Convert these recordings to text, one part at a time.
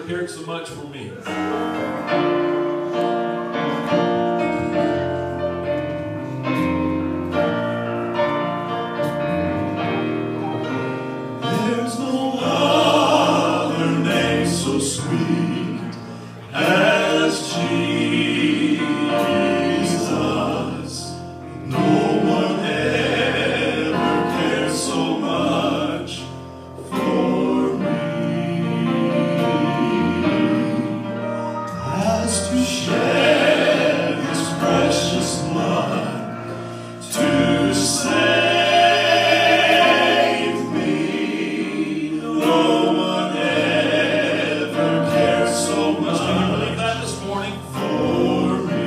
cared so much for me. There's no other name so sweet as Jesus. No one ever cared so much for me as to shed His precious blood to save me. No one ever cared so much. Can you believe that this morning? For me.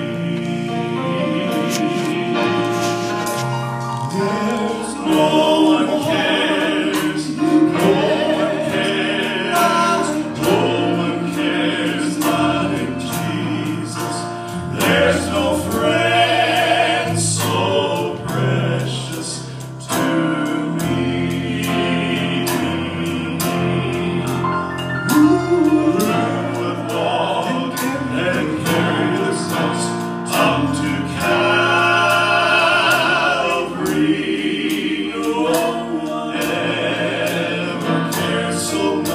There's no one cares, no one cares, no one cares like Jesus. There's no friend so precious to me. Who would walk and carry this cross unto Calvary? No one ever cared so much